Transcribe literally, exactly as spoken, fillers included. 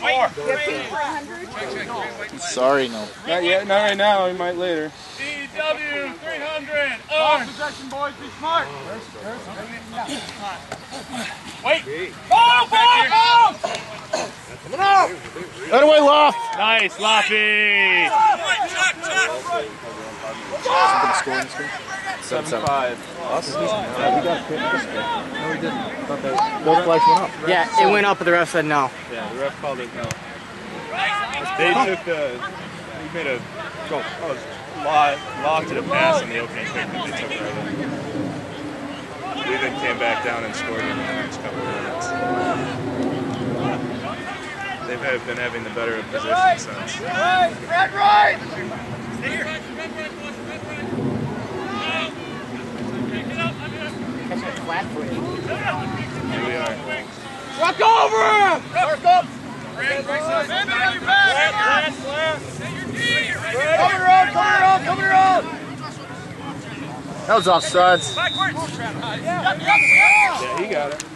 Sorry, no. Not yet, not right now, we might later. D W three hundred. Off possession, boys, be smart. Wait. Ball, ball, ball! Coming out. Right away, Loft. Nice, Loppy. Something to score in this game? seven five. Us? Yeah, we got a pick this game. No, we didn't. I thought that both flags went up. Yeah, it went up, but the ref said no. Yeah, the ref called it no. They took the, we made a go, oh, law, law to the pass on the opening kick that they took right in. We then came back down and scored in the next couple of minutes. They've have been having the better of position since. Right, red right. Stay here. Here we are. Rock over him. First up. Coming around, coming around, coming around. That was offsides. Yeah, he got it.